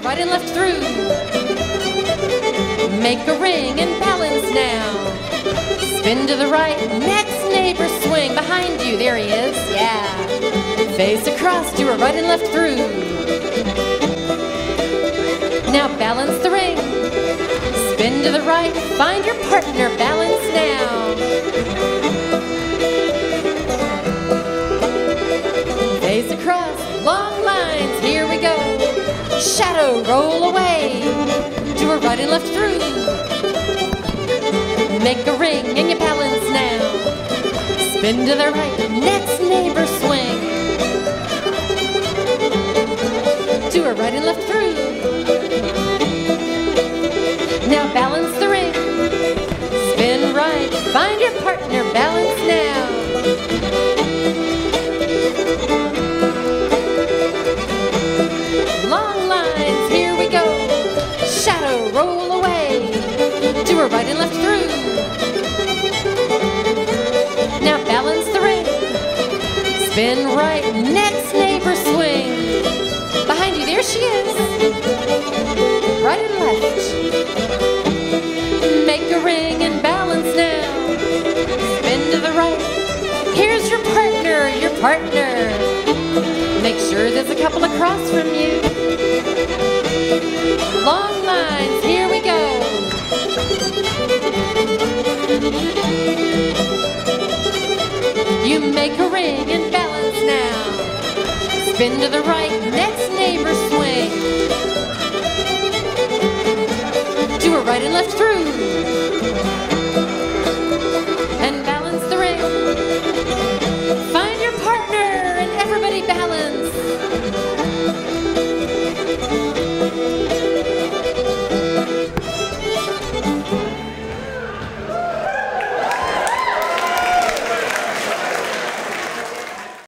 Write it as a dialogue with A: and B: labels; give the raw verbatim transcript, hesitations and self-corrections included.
A: right and left through. Make a ring and balance now. Spin to the right, next neighbor swing. Behind you, there he is, yeah. Face across, do a right and left through. Now balance the ring. Spin to the right, find your partner, balance now. Face across, long lines, here we go. Shadow, roll away. Do a right and left through. Make a ring and you balance now. Spin to the right, next neighbor swing. Do a right and left through. Now balance the ring. Spin right, find your partner, balance now. Long lines, here we go. Shadow, roll away. Do a right and left through. Now balance the ring. Spin right, next neighbor swing. Behind you, there she is. Right and left. Make a ring and balance now. Spin to the right. Here's your partner, your partner. Make sure there's a couple across from you. Long lines, here we go. You make a ring and balance now. Spin to the right.